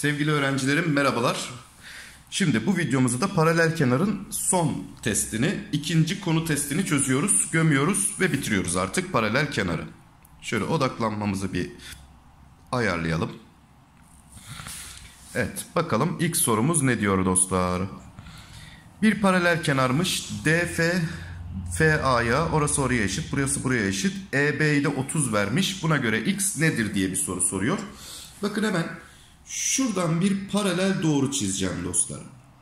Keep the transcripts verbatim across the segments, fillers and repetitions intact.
Sevgili öğrencilerim merhabalar. Şimdi bu videomuzda da paralel kenarın son testini, ikinci konu testini çözüyoruz, gömüyoruz ve bitiriyoruz artık paralel kenarı. Şöyle odaklanmamızı bir ayarlayalım. Evet, bakalım ilk sorumuz ne diyor dostlar? Bir paralel kenarmış. D F F A'ya, orası oraya eşit, burası buraya eşit. E B'yi de otuz vermiş. Buna göre X nedir diye bir soru soruyor. Bakın hemen şuradan bir paralel doğru çizeceğim dostlar.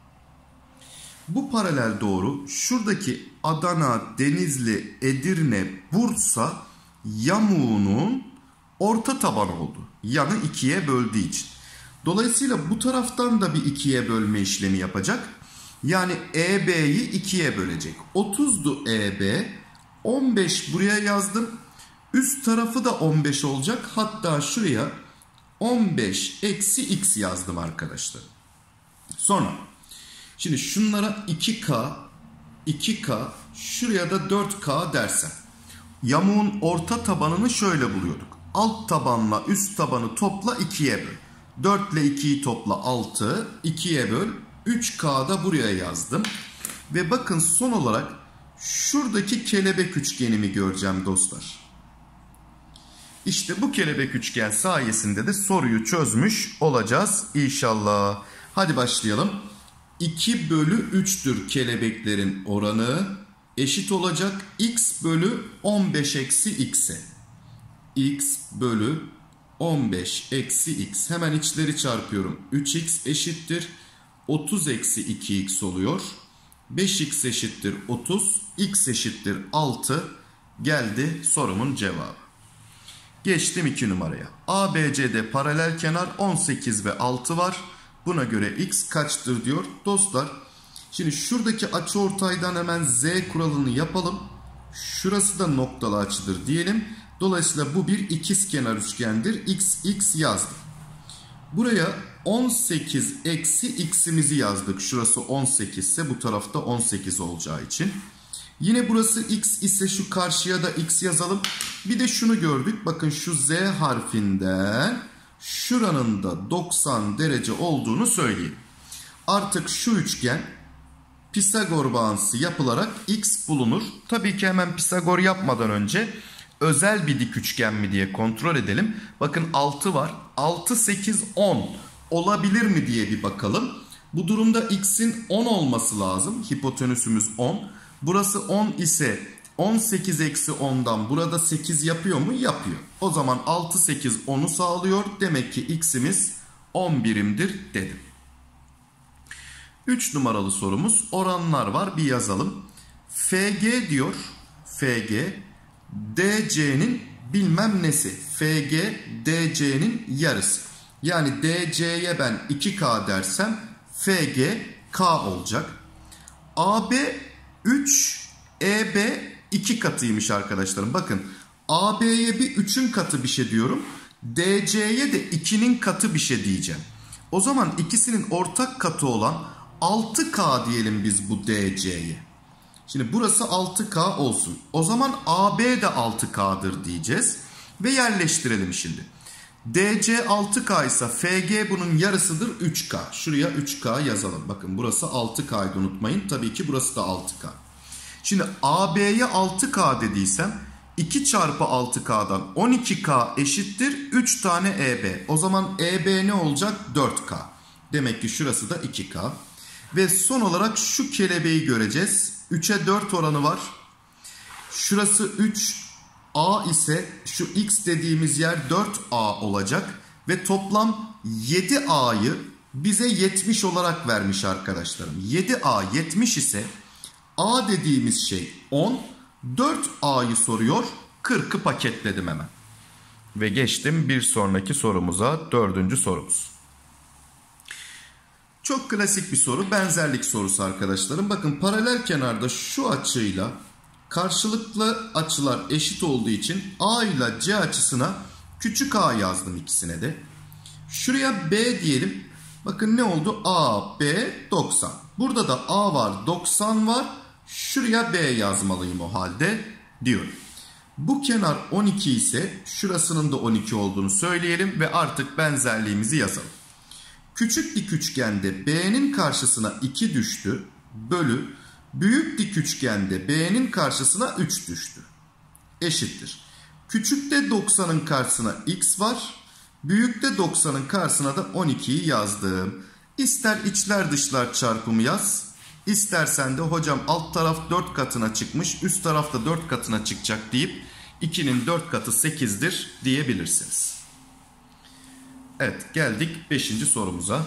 Bu paralel doğru şuradaki Adana, Denizli, Edirne, Bursa yamuğunun orta tabanı oldu. Yanı ikiye böldüğü için. Dolayısıyla bu taraftan da bir ikiye bölme işlemi yapacak. Yani E B'yi ikiye bölecek. otuzdu E B. on beş buraya yazdım. Üst tarafı da on beş olacak. Hatta şuraya on beş eksi x yazdım arkadaşlar. Sonra şimdi şunlara iki K, iki K, şuraya da dört K dersem. Yamuğun orta tabanını şöyle buluyorduk. Alt tabanla üst tabanı topla ikiye böl. dört ile ikiyi topla altı, ikiye böl. üç K da buraya yazdım. Ve bakın son olarak şuradaki kelebek üçgenimi göreceğim dostlar. İşte bu kelebek üçgen sayesinde de soruyu çözmüş olacağız inşallah. Hadi başlayalım. iki bölü üçtür kelebeklerin oranı. Eşit olacak x bölü on beş eksi x'e. X bölü on beş eksi x. Hemen içleri çarpıyorum. üç x eşittir otuz eksi iki x oluyor. beş x eşittir otuz. X eşittir altı. Geldi sorumun cevabı. Geçtim iki numaraya. A B C'de paralel kenar on sekiz ve altı var. Buna göre x kaçtır diyor. Dostlar şimdi şuradaki açıortaydan hemen z kuralını yapalım. Şurası da noktalı açıdır diyelim. Dolayısıyla bu bir ikizkenar üçgendir. X, x yazdım. Buraya on sekiz eksi x'imizi yazdık. Şurası on sekiz ise bu tarafta on sekiz olacağı için. Yine burası x ise şu karşıya da x yazalım. Bir de şunu gördük. Bakın şu z harfinden şuranın da doksan derece olduğunu söyleyeyim. Artık şu üçgen Pisagor bağıntısı yapılarak x bulunur. Tabii ki hemen Pisagor yapmadan önce özel bir dik üçgen mi diye kontrol edelim. Bakın altı var. altı, sekiz, on olabilir mi diye bir bakalım. Bu durumda x'in on olması lazım. Hipotenüsümüz on. Burası on ise on sekiz eksi ondan burada sekiz yapıyor mu? Yapıyor. O zaman altı, sekiz, onu sağlıyor. Demek ki x'imiz on birimdir dedim. üç numaralı sorumuz. Oranlar var. Bir yazalım. F G diyor. F G D C'nin bilmem nesi. F G D C'nin yarısı. Yani D C'ye ben iki K dersem F G K olacak. A B üç, E B iki katıymış arkadaşlarım. Bakın A B'ye bir üçün katı bir şey diyorum. D C'ye de ikinin katı bir şey diyeceğim. O zaman ikisinin ortak katı olan altı K diyelim biz bu D C'ye. Şimdi burası altı K olsun. O zaman A B de altı K'dır diyeceğiz. Ve yerleştirelim şimdi. D C altı K ise F G bunun yarısıdır üç K. Şuraya üç K yazalım. Bakın burası altı K'ydı unutmayın. Tabii ki burası da altı K. Şimdi A B'ye altı K dediysem iki çarpı altı K'dan on iki K eşittir üç tane E B. O zaman E B ne olacak? dört K. Demek ki şurası da iki K. Ve son olarak şu kelebeği göreceğiz. üçe dört oranı var. Şurası üç A ise şu x dediğimiz yer dört A olacak. Ve toplam yedi A'yı bize yetmiş olarak vermiş arkadaşlarım. yedi A yetmiş ise A dediğimiz şey on. dört A'yı soruyor. kırkı paketledim hemen. Ve geçtim bir sonraki sorumuza. Dördüncü sorumuz. Çok klasik bir soru. Benzerlik sorusu arkadaşlarım. Bakın paralel kenarda şu açıyla karşılıklı açılar eşit olduğu için A ile C açısına küçük a yazdım ikisine de. Şuraya B diyelim. Bakın ne oldu? A, B, doksan. Burada da A var, doksan var. Şuraya B yazmalıyım o halde diyorum. Bu kenar on iki ise şurasının da on iki olduğunu söyleyelim ve artık benzerliğimizi yazalım. Küçük dik üçgende B'nin karşısına iki düştü. Bölü büyük dik üçgende B'nin karşısına üç düştü. Eşittir. Küçükte doksanın karşısına x var. Büyükte doksanın karşısına da on ikiyi yazdım. İster içler dışlar çarpımı yaz. İstersen de hocam alt taraf dört katına çıkmış, üst taraf da dört katına çıkacak deyip ikinin dört katı sekizdir diyebilirsiniz. Evet, geldik beşinci sorumuza.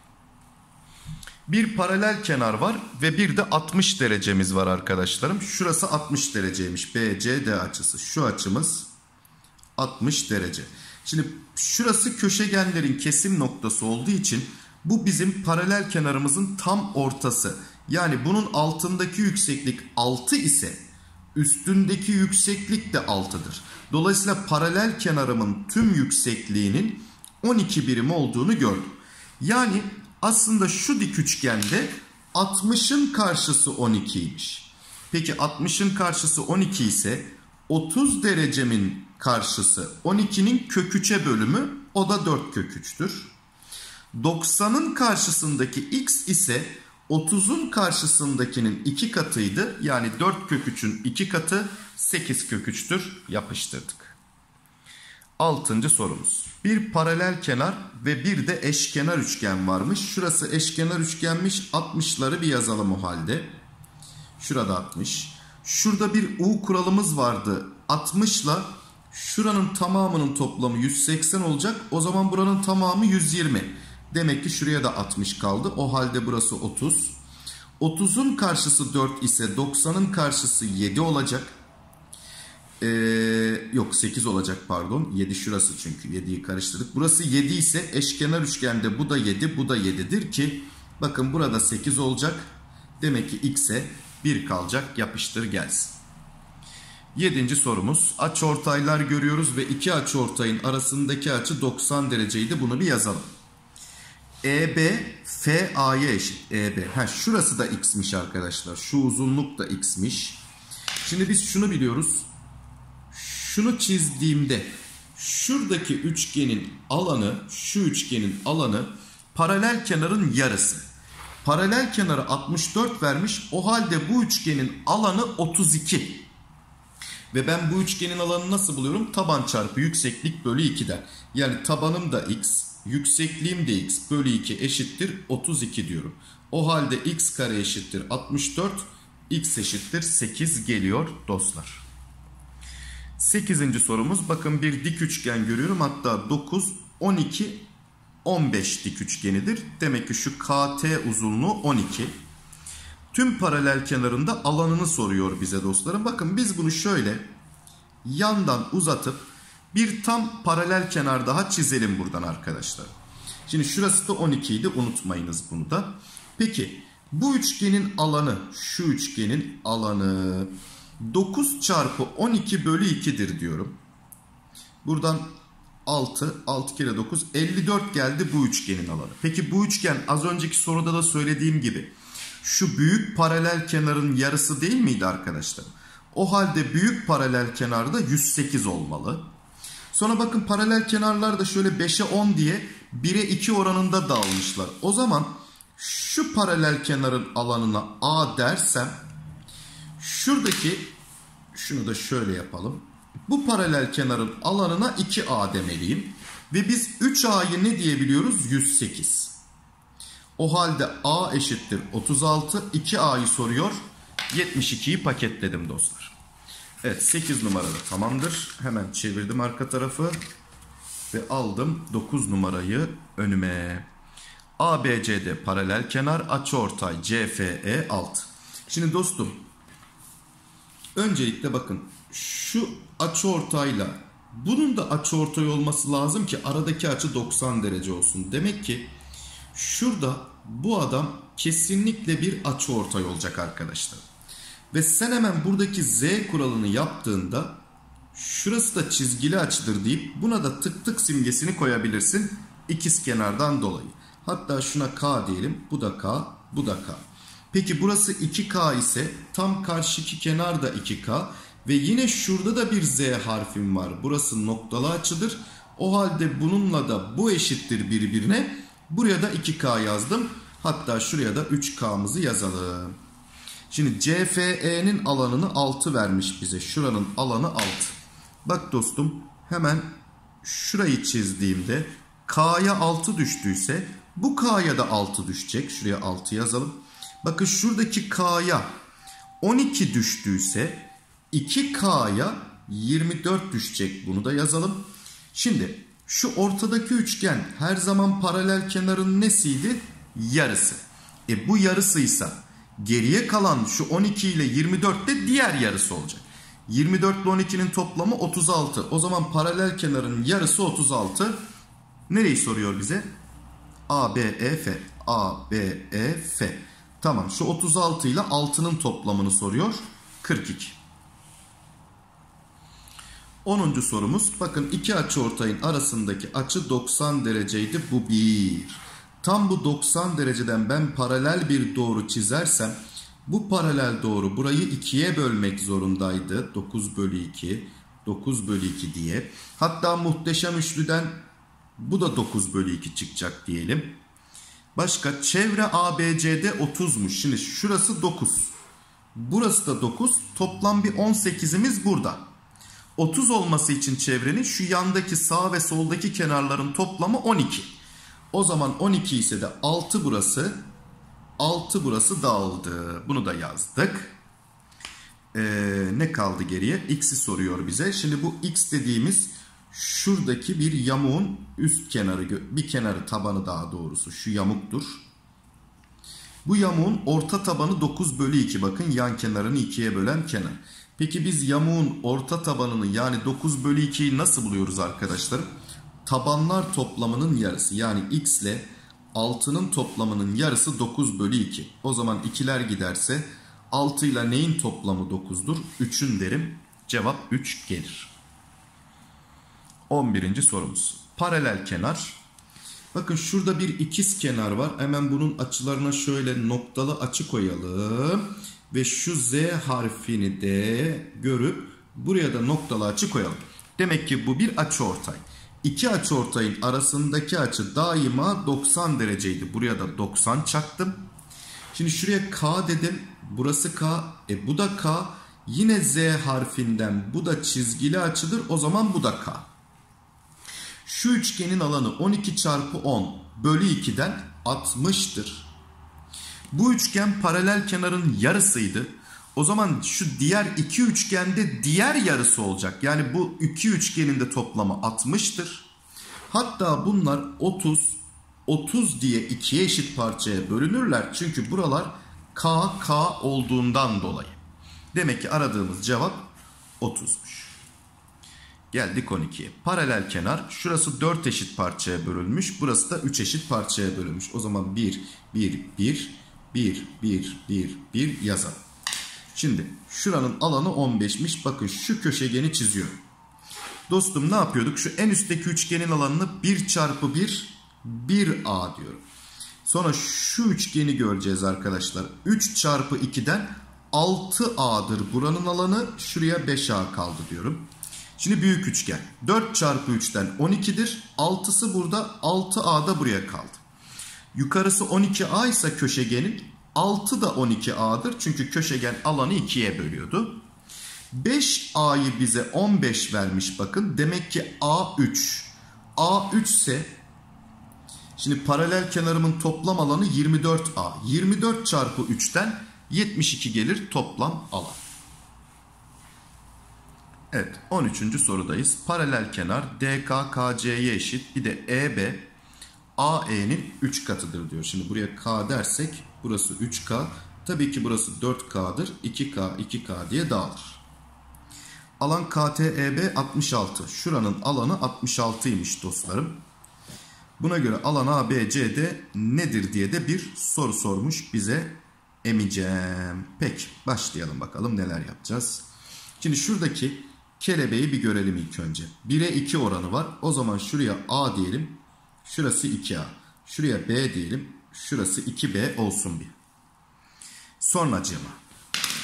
Bir paralel kenar var ve bir de altmış derecemiz var arkadaşlarım. Şurası altmış dereceymiş. B C D açısı. Şu açımız altmış derece. Şimdi şurası köşegenlerin kesim noktası olduğu için bu bizim paralel kenarımızın tam ortası. Yani bunun altındaki yükseklik altı ise üstündeki yükseklik de altıdır. Dolayısıyla paralel kenarımın tüm yüksekliğinin on iki birim olduğunu gördüm. Yani aslında şu dik üçgende altmışın karşısı on ikiymiş. Peki altmışın karşısı on iki ise otuz derecemin karşısı on ikinin kök üçe bölümü, o da dört kök üçtür. doksanın karşısındaki x ise otuzun karşısındakinin iki katıydı. Yani dört kök üçün iki katı sekiz kök üçtür. Yapıştırdık. Altıncı sorumuz. Bir paralel kenar ve bir de eşkenar üçgen varmış. Şurası eşkenar üçgenmiş. altmışları bir yazalım o halde. Şurada altmış. Şurada bir U kuralımız vardı. altmışla şuranın tamamının toplamı yüz seksen olacak. O zaman buranın tamamı yüz yirmi. Demek ki şuraya da altmış kaldı. O halde burası otuz. otuzun karşısı dört ise doksanın karşısı yedi olacak. Ee, yok sekiz olacak pardon. yedi şurası çünkü. yediyi karıştırdık. Burası yedi ise eşkenar üçgende bu da yedi, bu da yedidir ki bakın burada sekiz olacak. Demek ki x'e bir kalacak. Yapıştır gelsin. Yedinci sorumuz. Açıortaylar görüyoruz ve iki açıortayın arasındaki açı doksan dereceydi. Bunu bir yazalım. E B F A'ya eşit. E B. Ha, şurası da x'miş arkadaşlar. Şu uzunluk da x'miş. Şimdi biz şunu biliyoruz. Şunu çizdiğimde şuradaki üçgenin alanı, şu üçgenin alanı paralel kenarın yarısı. Paralel kenarı altmış dört vermiş. O halde bu üçgenin alanı otuz iki. Ve ben bu üçgenin alanını nasıl buluyorum? Taban çarpı yükseklik bölü iki'den. Yani tabanım da x, yüksekliğim de x bölü iki eşittir otuz iki diyorum. O halde x kare eşittir altmış dört, x eşittir sekiz geliyor dostlar. sekizinci sorumuz. Bakın bir dik üçgen görüyorum. Hatta dokuz, on iki, on beş dik üçgenidir. Demek ki şu K T uzunluğu on iki. Tüm paralel kenarında alanını soruyor bize dostlarım. Bakın biz bunu şöyle yandan uzatıp bir tam paralel kenar daha çizelim buradan arkadaşlar. Şimdi şurası da on iki idi, unutmayınız bunu da. Peki bu üçgenin alanı, şu üçgenin alanı dokuz çarpı on iki bölü iki'dir diyorum. Buradan altı, altı kere dokuz, elli dört geldi bu üçgenin alanı. Peki bu üçgen az önceki soruda da söylediğim gibi şu büyük paralel kenarın yarısı değil miydi arkadaşlar? O halde büyük paralel kenarda yüz sekiz olmalı. Sonra bakın paralel kenarlar da şöyle beşe on diye bire iki oranında dağılmışlar. O zaman şu paralel kenarın alanına A dersem şuradaki, şunu da şöyle yapalım. Bu paralel kenarın alanına iki A demeliyim. Ve biz üç A'yı ne diyebiliyoruz? yüz sekiz. O halde A eşittir otuz altı. iki A'yı soruyor. yetmiş iki'yi paketledim dostlar. Evet, sekiz numarada tamamdır. Hemen çevirdim arka tarafı. Ve aldım dokuz numarayı önüme. A B C D paralel kenar, açıortay C F E altı. Şimdi dostum, öncelikle bakın şu açıortayla bunun da açıortay olması lazım ki aradaki açı doksan derece olsun. Demek ki şurada bu adam kesinlikle bir açıortay olacak arkadaşlar. Ve sen hemen buradaki Z kuralını yaptığında şurası da çizgili açıdır deyip buna da tık tık simgesini koyabilirsin ikizkenardan dolayı. Hatta şuna K diyelim. Bu da K, bu da K. Peki burası iki K ise tam karşıki kenar da iki K. Ve yine şurada da bir Z harfim var. Burası noktalı açıdır. O halde bununla da bu eşittir birbirine. Buraya da iki K yazdım. Hatta şuraya da üç K'mızı yazalım. Şimdi C F E'nin alanını altı vermiş bize. Şuranın alanı altı. Bak dostum, hemen şurayı çizdiğimde K'ya altı düştüyse bu K'ya da altı düşecek. Şuraya altı yazalım. Bakın şuradaki K'ya on iki düştüyse iki K'ya yirmi dört düşecek. Bunu da yazalım. Şimdi şu ortadaki üçgen her zaman paralel kenarın nesiydi? Yarısı. E bu yarısıysa geriye kalan şu on iki ile yirmi dört de diğer yarısı olacak. yirmi dört ile on ikinin toplamı otuz altı. O zaman paralel kenarın yarısı otuz altı. Nereyi soruyor bize? A, B, E, F. A, B, E, F. Tamam, şu otuz altı ile altının toplamını soruyor. kırk iki. onuncu sorumuz. Bakın iki açıortayın arasındaki açı doksan dereceydi. Bu bir. Tam bu doksan dereceden ben paralel bir doğru çizersem bu paralel doğru burayı ikiye bölmek zorundaydı. dokuz bölü iki, dokuz bölü iki diye. Hatta muhteşem üçlüden bu da dokuz bölü iki çıkacak diyelim. Başka, çevre A B C'de otuzmuş. Şimdi şurası dokuz. Burası da dokuz. Toplam bir on sekizimiz burada. otuz olması için çevrenin şu yandaki sağ ve soldaki kenarların toplamı on iki. O zaman on iki ise de altı burası. altı burası dağıldı. Bunu da yazdık. Ee, ne kaldı geriye? X'i soruyor bize. Şimdi bu X dediğimiz şuradaki bir yamuğun üst kenarı, bir kenarı, tabanı daha doğrusu şu yamuktur. Bu yamuğun orta tabanı dokuz bölü iki. Bakın yan kenarını ikiye bölen kenar. Peki biz yamuğun orta tabanını yani dokuz bölü ikiyi nasıl buluyoruz arkadaşlar? Tabanlar toplamının yarısı yani X ile altının toplamının yarısı dokuz bölü iki. O zaman ikiler giderse altı ile neyin toplamı dokuzdur? üçün derim. Cevap üç gelir. on birinci sorumuz. Paralel kenar. Bakın şurada bir ikiz kenar var. Hemen bunun açılarına şöyle noktalı açı koyalım. Ve şu Z harfini de görüp buraya da noktalı açı koyalım. Demek ki bu bir açıortay. İki açıortayın arasındaki açı daima doksan dereceydi. Buraya da doksan çaktım. Şimdi şuraya K dedim. Burası K. E bu da K. Yine Z harfinden bu da çizgili açıdır. O zaman bu da K. Şu üçgenin alanı on iki çarpı on bölü iki'den altmış'tır. Bu üçgen paralel kenarın yarısıydı. O zaman şu diğer iki üçgende diğer yarısı olacak. Yani bu iki üçgenin de toplamı altmış'tır. Hatta bunlar otuz, otuz diye ikiye eşit parçaya bölünürler. Çünkü buralar K, K olduğundan dolayı. Demek ki aradığımız cevap otuz'muş. Geldik on iki'ye. Paralel kenar. Şurası dört eşit parçaya bölünmüş. Burası da üç eşit parçaya bölünmüş. O zaman bir, bir, bir, bir, bir, bir, bir yazalım. Şimdi şuranın alanı on beş'miş. Bakın şu köşegeni çiziyorum. Dostum ne yapıyorduk? Şu en üstteki üçgenin alanını bir çarpı bir, bir A diyorum. Sonra şu üçgeni göreceğiz arkadaşlar. üç çarpı iki'den altı A'dır buranın alanı. Şuraya beş A kaldı diyorum. Şimdi büyük üçgen. dört çarpı üç'ten on iki'dir. altı'sı burada, altı A da buraya kaldı. Yukarısı on iki A ise köşegenin, altı da on iki A'dır. Çünkü köşegen alanı ikiye bölüyordu. beş A'yı bize on beş vermiş bakın. Demek ki A üç. A üç ise şimdi paralel kenarımın toplam alanı yirmi dört A. yirmi dört çarpı üç'ten yetmiş iki gelir toplam alan. Evet, on üçüncü sorudayız. Paralel kenar D K K C'ye eşit. Bir de E B A E'nin üç katıdır diyor. Şimdi buraya K dersek burası üç K. Tabii ki burası dört K'dır. iki K, iki K diye dağılır. Alan K T E B altmış altı. Şuranın alanı altmış altı'ymış dostlarım. Buna göre alan A B C'de nedir diye de bir soru sormuş bize Emicem. Peki başlayalım bakalım neler yapacağız. Şimdi şuradaki kelebeği bir görelim ilk önce. bir'e iki oranı var. O zaman şuraya A diyelim. Şurası iki A. Şuraya B diyelim. Şurası iki B olsun bir. Sonracığıma.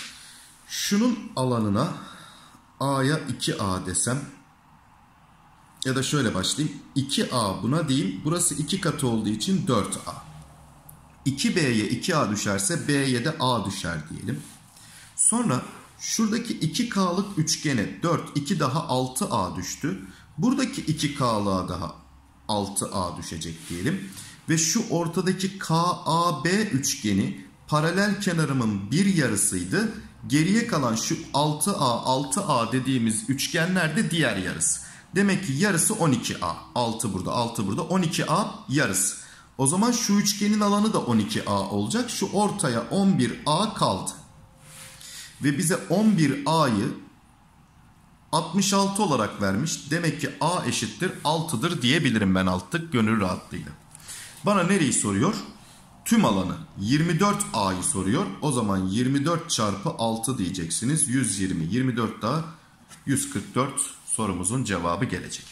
Şunun alanına A'ya iki A desem. Ya da şöyle başlayayım. iki a buna diyeyim. Burası iki katı olduğu için dört a. iki b'ye iki a düşerse b'ye de a düşer diyelim. Sonra şuradaki iki k'lık üçgene dört, iki daha altı a düştü. Buradaki iki k'lığa daha altı a düşecek diyelim. Ve şu ortadaki K A B üçgeni paralel kenarımın bir yarısıydı. Geriye kalan şu altı a, altı a dediğimiz üçgenler de diğer yarısı. Demek ki yarısı on iki a. altı burada, altı burada. on iki a yarısı. O zaman şu üçgenin alanı da on iki a olacak. Şu ortaya on bir a kaldı. Ve bize on bir a'yı altmış altı olarak vermiş. Demek ki a eşittir altıdır diyebilirim ben artık gönül rahatlığıyla. Bana nereyi soruyor? Tüm alanı yirmi dört a'yı soruyor. O zaman yirmi dört çarpı altı diyeceksiniz. yüz yirmi. yirmi dört daha yüz kırk dört sorumuzun cevabı gelecek.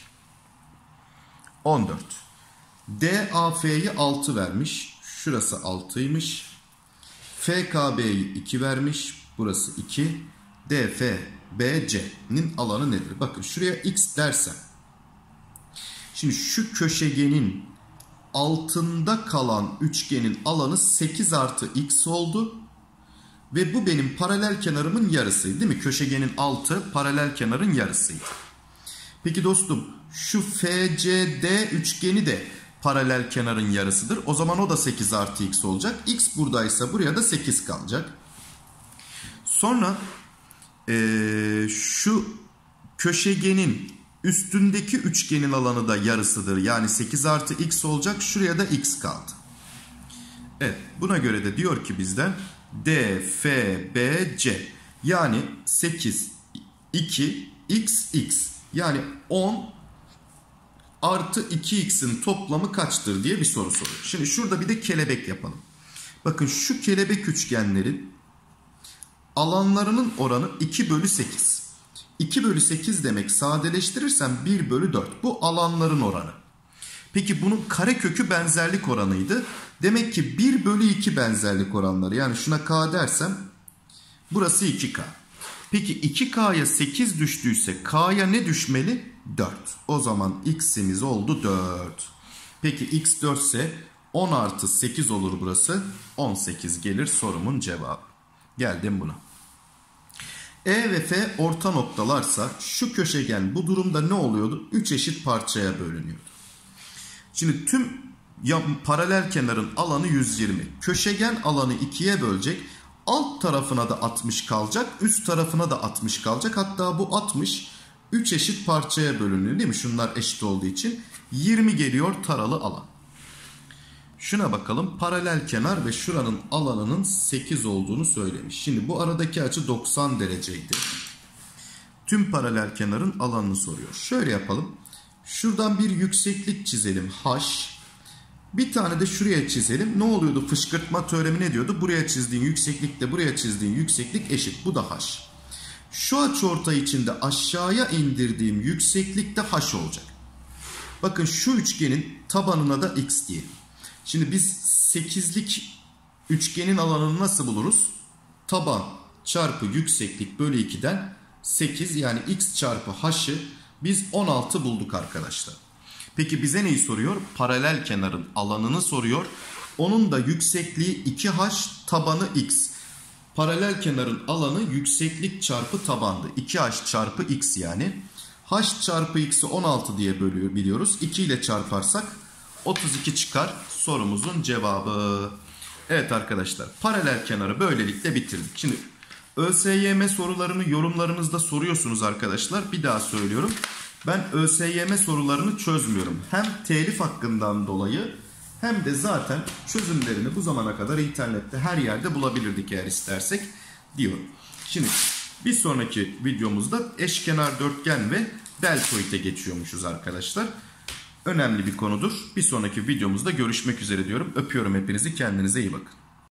on dört. D A F'yi altı vermiş. Şurası altıymış. F K B'yi iki vermiş. Burası iki. D F B C'nin alanı nedir? Bakın şuraya x dersem. Şimdi şu köşegenin altında kalan üçgenin alanı sekiz artı x oldu. Ve bu benim paralel kenarımın yarısıydı değil mi? Köşegenin altı paralel kenarın yarısıydı. Peki dostum şu F C D üçgeni de paralel kenarın yarısıdır. O zaman o da sekiz artı x olacak. X buradaysa buraya da sekiz kalacak. Sonra ee, şu köşegenin üstündeki üçgenin alanı da yarısıdır. Yani sekiz artı x olacak. Şuraya da x kaldı. Evet. Buna göre de diyor ki bizden D, F, B, C. Yani sekiz, iki, x, x. Yani on artı iki x'in toplamı kaçtır diye bir soru soruyor. Şimdi şurada bir de kelebek yapalım. Bakın şu kelebek üçgenlerin alanlarının oranı iki bölü sekiz. iki bölü sekiz demek sadeleştirirsem bir bölü dört. Bu alanların oranı. Peki bunun karekökü benzerlik oranıydı. Demek ki bir bölü iki benzerlik oranları. Yani şuna k dersem burası iki k. Peki iki k'ya sekiz düştüyse k'ya ne düşmeli? dört. O zaman x'imiz oldu dört. Peki x dört ise on artı sekiz olur burası. on sekiz gelir sorumun cevabı. Geldim buna. E ve F orta noktalarsa şu köşegen bu durumda ne oluyordu? üç eşit parçaya bölünüyordu. Şimdi tüm ya, paralel kenarın alanı yüz yirmi. Köşegen alanı ikiye bölecek. Alt tarafına da altmış kalacak. Üst tarafına da altmış kalacak. Hatta bu altmış üç eşit parçaya bölünüyor değil mi? Şunlar eşit olduğu için. yirmi geliyor taralı alan. Şuna bakalım. Paralel kenar ve şuranın alanının sekiz olduğunu söylemiş. Şimdi bu aradaki açı doksan dereceydi. Tüm paralel kenarın alanını soruyor. Şöyle yapalım. Şuradan bir yükseklik çizelim. H. Bir tane de şuraya çizelim. Ne oluyordu? Fışkırtma teoremi ne diyordu? Buraya çizdiğin yükseklikle buraya çizdiğin yükseklik eşit. Bu da H. Şu açıortay içinde aşağıya indirdiğim yükseklik de H olacak. Bakın şu üçgenin tabanına da x diyelim. Şimdi biz sekizlik üçgenin alanını nasıl buluruz? Taban çarpı yükseklik bölü iki'den sekiz yani x çarpı h'ı biz on altı bulduk arkadaşlar. Peki bize neyi soruyor? Paralel kenarın alanını soruyor. Onun da yüksekliği iki h tabanı x. Paralel kenarın alanı yükseklik çarpı tabandı. iki h çarpı x yani. H çarpı x'i on altı diye bölüyor biliyoruz. iki ile çarparsak otuz iki çıkar sorumuzun cevabı. Evet arkadaşlar paralel kenarı böylelikle bitirdik. Şimdi ÖSYM sorularını yorumlarınızda soruyorsunuz arkadaşlar. Bir daha söylüyorum. Ben ÖSYM sorularını çözmüyorum. Hem telif hakkından dolayı hem de zaten çözümlerini bu zamana kadar internette her yerde bulabilirdik eğer istersek diyorum. Şimdi bir sonraki videomuzda eşkenar dörtgen ve deltoide geçiyormuşuz arkadaşlar. Önemli bir konudur. Bir sonraki videomuzda görüşmek üzere diyorum. Öpüyorum hepinizi. Kendinize iyi bakın.